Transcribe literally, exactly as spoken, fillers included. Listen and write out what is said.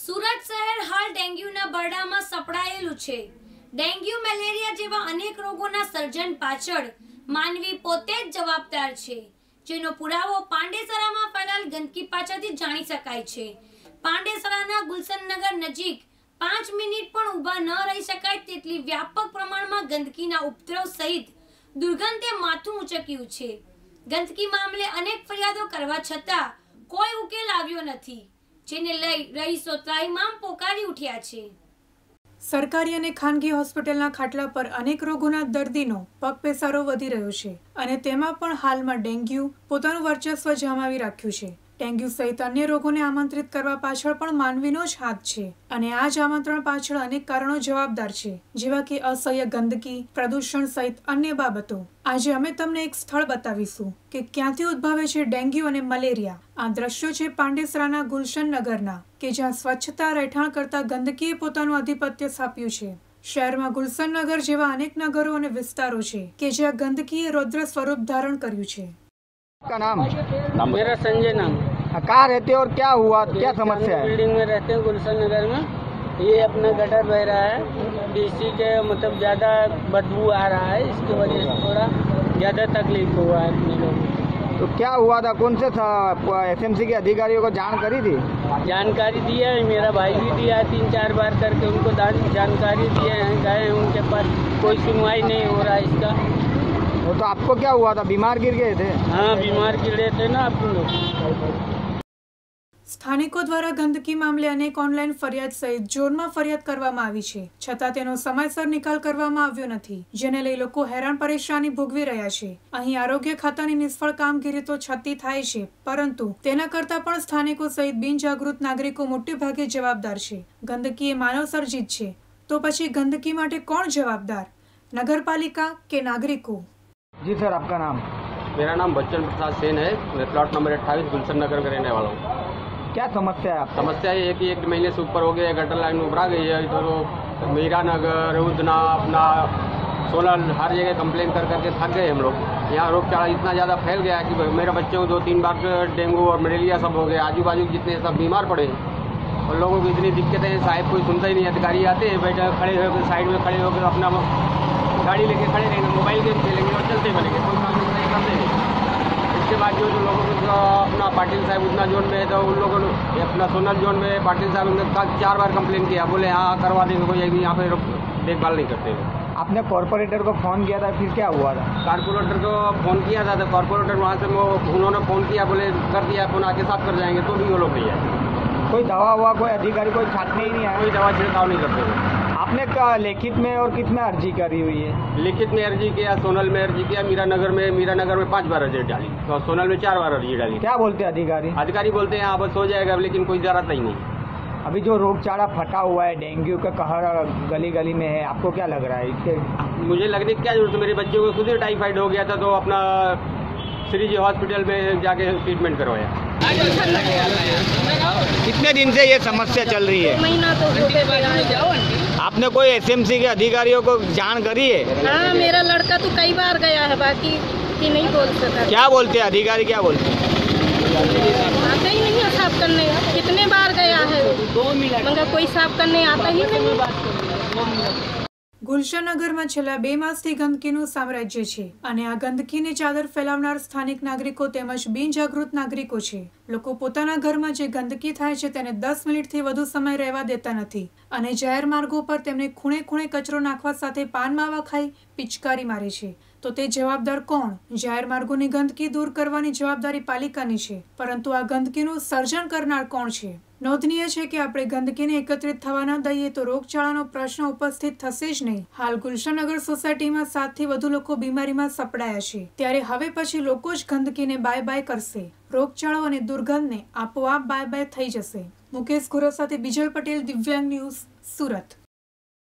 સુરત શહેર હાલ ડેન્ગ્યુના બરડામાં સપડાયેલું છે। ડેન્ગ્યુ મેલેરિયા જેવા અનેક રોગોના સર્જન પાછળ માનવી પોતે જ જવાબદાર છે, જેનો પુરાવો પાંડેસરામાં ફેલાયેલ ગંદકી પાછળથી જાણી શકાય છે। પાંડેસરાના ગુલશનનગર નજીક પાંચ મિનિટ પણ ઊભા ન રહી શકાય તેટલી વ્યાપક પ્રમાણમાં ગંદકીના ઉપદ્રવ સહિત દુર્ગંધે માથું ઊંચક્યું છે। ગંદકી મામલે અનેક ફરિયાદો કરવા છતાં કોઈ ઉકેલ આવ્યો નથી, જેને લઈ રહીશો ત્રાહિમામ પોકારી ઉઠ્યા છે। સરકારી અને ખાનગી હોસ્પિટલના ખાટલા પર અનેક રોગોના દર્દીનો પગપેસારો વધી રહ્યો છે અને તેમાં પણ હાલમાં ડેન્ગ્યુ પોતાનું વર્ચસ્વ જમાવી રાખ્યું છે। ડેન્ગ્યુ સહિત અન્ય રોગોને આમંત્રિત કરવા પાછળ પણ માનવીનો જ હાથ છે અને આ જ આમંત્રણ પાછળ અનેક કારણો જવાબદાર છે, જેવા કે અસહ્ય ગંદકી, પ્રદૂષણ સહિત અન્ય બાબતો। આજે અમે તમને એક સ્થળ બતાવીશું કે ક્યાંથી ઉદ્ભવે છે ડેન્ગ્યુ અને મલેરિયા। આ દ્રશ્યો છે પાંડેસરાના ગુલશનનગરના, કે જ્યાં સ્વચ્છતા રહેઠાણ કરતા ગંદકીએ પોતાનું આધિપત્ય સ્થાપ્યું છે। શહેરમાં ગુલશનનગર જેવા અનેક નગરો અને વિસ્તારો છે કે જ્યાં ગંદકીએ રૌદ્ર સ્વરૂપ ધારણ કર્યું છે। का नाम? मेरा संजय नाम। कहाँ रहते हो और क्या हुआ, क्या समस्या है? बिल्डिंग में रहते हैं गुलशननगर में। ये अपना गटर बह रहा है, इसी के मतलब ज़्यादा बदबू आ रहा है, इसकी वजह से थोड़ा ज़्यादा तकलीफ हुआ है अपने लोगों को। तो क्या हुआ था, कौन से एसएमसी के अधिकारियों को जान करी थी? जानकारी दिया है, मेरा भाई भी दिया है तीन चार बार करके, उनको जानकारी दिए हैं, गए हैं उनके पास, कोई सुनवाई नहीं हो रहा है इसका। वो तो आपको क्या हुआ था, बीमार गिर गए थे? हाँ, बीमार गिरे थे ना अपन लोग। સ્થાનિકો દ્વારા ગંદકી મામલે અનેક ઓનલાઈન ફરિયાદ સહિત જોરમાં ફરિયાદ કરવામાં આવી છે, છતાં તેનો સમયસર નિકાલ કરવામાં આવ્યો નથી, જેને લઈ લોકો હેરાન પરેશાની ભોગવી રહ્યા છે। અહીં આરોગ્ય ખાતાની નિષ્ફળ કામગીરી તો છતી થાય છે, પરંતુ તેના કરતા પણ સ્થાનિકો સહિત બિનજાગૃત નાગરિકો મોટે ભાગે જવાબદાર છે। ગંદકી એ માનવ સર્જિત છે, તો પછી ગંદકી માટે કોણ જવાબદાર, नगरपालिका के नागरिकों? जी सर, आपका नाम? मेरा नाम बच्चन प्रसाद सेन है। मैं प्लॉट नंबर अट्ठाईस गुलशननगर का रहने वाला हूँ। क्या समस्या है आपको? समस्या ये है कि एक महीने से ऊपर हो गया, गटर लाइन उभरा गई है। इधर मीरा नगर, उदना, अपना सोलन, हर जगह कंप्लेन कर करके थक गए हम लोग। यहाँ रोगचाड़ा इतना ज़्यादा फैल गया है कि मेरे बच्चों को दो तीन बार डेंगू और मलेरिया सब हो गया। आजू बाजू जितने सब बीमार पड़े और लोगों को इतनी दिक्कतें हैं, साहब कोई सुनता ही नहीं। अधिकारी आते हैं, बैठे खड़े होकर साइड में खड़े होकर अपना गाड़ी लेके खड़े रहेंगे, मोबाइल गेम खेलेंगे और चलते बनेंगे, कोई काम नहीं करते नहीं। इसके बाद जो जो लोगों को अपना पाटिल साहब उतना जोन में है, तो उन लोगों ने अपना सोनल जोन में पाटिल साहब ने चार बार कंप्लेन किया, बोले हाँ करवा देंगे, कोई यहाँ पे देखभाल नहीं करते। आपने कॉर्पोरेटर को फ़ोन किया था, फिर क्या हुआ था? कॉर्पोरेटर को फ़ोन किया था, तो कॉर्पोरेटर वहाँ से वो उन्होंने फ़ोन किया, बोले कर दिया, फ़ोन आके साफ कर जाएंगे, तो भी वो लोग नहीं आए। कोई दवा हुआ, कोई अधिकारी कोई छाटने ही नहीं आया? कोई दवा छिड़काव नहीं करते। आपने लिखित में और किस में अर्जी करी हुई है? लिखित में अर्जी किया, सोनल में अर्जी किया, मीरा नगर में मीरा नगर में पांच बार अर्जी डाली, तो सोनल में चार बार अर्जी डाली। क्या बोलते हैं अधिकारी? अधिकारी बोलते हैं हाँ बस हो जाएगा, लेकिन कोई जरूरत ही नहीं। अभी जो रोगचाड़ा फटा हुआ है, डेंगू का कहर गली गली में है, आपको क्या लग रहा है इसके? मुझे लगने की क्या जरूरत है, मेरे बच्चों को खुद ही टाइफाइड हो गया था, तो अपना श्री जी हॉस्पिटल में जाके ट्रीटमेंट करवाया। कितने दिन से ये समस्या चल रही है? महीना तो हो। आपने कोई एसएमसी के अधिकारियों को जान करी है? हाँ, मेरा लड़का तो कई बार गया है, बाकी कि नहीं बोल सकता। क्या बोलते हैं अधिकारी, क्या बोलते हैं? आते ही नहीं है साफ करने, कितने बार गया है मगर कोई साफ करने आता ही नहीं। ગુલશનનગરમાં છેલ્લા બે માસથી ગંદકીનું સામ્રાજ્ય છે અને આ ગંદકીની ચાદર ફેલાવનાર સ્થાનિક નાગરિકો તેમજ બિનજાગૃત નાગરિકો છે। લોકો પોતાના ઘરમાં જે ગંદકી થાય છે તેને દસ મિનિટથી વધુ સમય રહેવા દેતા નથી અને જાહેર માર્ગો પર તેમને ખૂણે ખૂણે કચરો નાખવા સાથે પાન માવા ખાઈ પિચકારી મારે છે। તો તે જવાબદાર કોણ? જાહેર માર્ગોની ગંદકી દૂર કરવાની જવાબદારી પાલિકાની છે, પરંતુ આ ગંદકીનું સર્જન કરનાર કોણ છે? નોંધનીય છે કે આપણે ગંદકીને એકત્રિત થવા ન દઈએ તો રોગચાળાનો પ્રશ્ન ઉપસ્થિત થશે જ નહીં। હાલ ગુલશનનગર સોસાયટીમાં સાત થી વધુ લોકો બીમારીમાં સપડાયા છે, ત્યારે હવે પછી લોકો જ ગંદકીને બાય બાય કરશે। રોગચાળો અને દુર્ગંધને આપોઆપ બાય બાય થઈ જશે। મુકેશ ગુરવ સાથે બીજલ પટેલ, દિવ્યાંગ ન્યૂઝ, સુરત।